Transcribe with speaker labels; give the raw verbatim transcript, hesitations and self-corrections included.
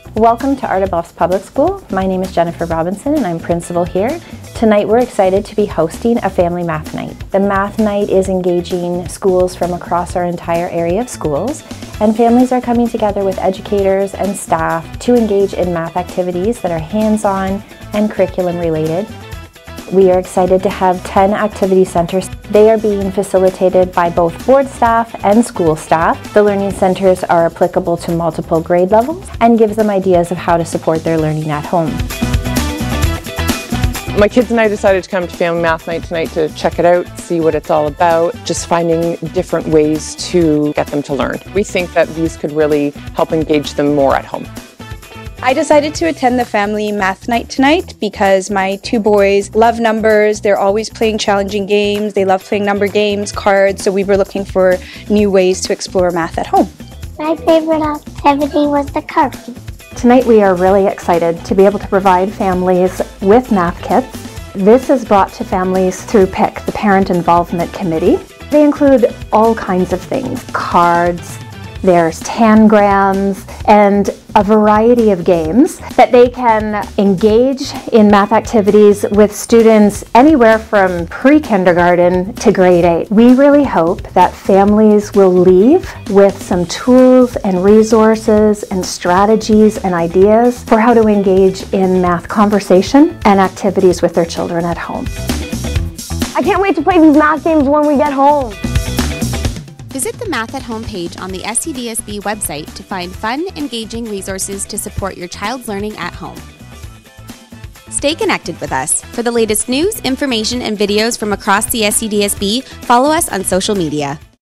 Speaker 1: Welcome to Ardagh Bluffs Public School. My name is Jennifer Robinson and I'm principal here. Tonight we're excited to be hosting a family math night. The math night is engaging schools from across our entire area of schools, and families are coming together with educators and staff to engage in math activities that are hands-on and curriculum related. We are excited to have ten activity centers. They are being facilitated by both board staff and school staff. The learning centers are applicable to multiple grade levels and gives them ideas of how to support their learning at home.
Speaker 2: My kids and I decided to come to Family Math Night tonight to check it out, see what it's all about, just finding different ways to get them to learn. We think that these could really help engage them more at home.
Speaker 3: I decided to attend the Family Math Night tonight because my two boys love numbers. They're always playing challenging games. They love playing number games, cards, so we were looking for new ways to explore math at home.
Speaker 4: My favorite activity was the card game.
Speaker 1: Tonight we are really excited to be able to provide families with math kits. This is brought to families through P I C, the Parent Involvement Committee. They include all kinds of things, cards, there's tangrams, and a variety of games that they can engage in math activities with students anywhere from pre-kindergarten to grade eight. We really hope that families will leave with some tools and resources and strategies and ideas for how to engage in math conversation and activities with their children at home.
Speaker 5: I can't wait to play these math games when we get home.
Speaker 6: Visit the Math at Home page on the S C D S B website to find fun, engaging resources to support your child's learning at home. Stay connected with us. For the latest news, information, and videos from across the S C D S B, follow us on social media.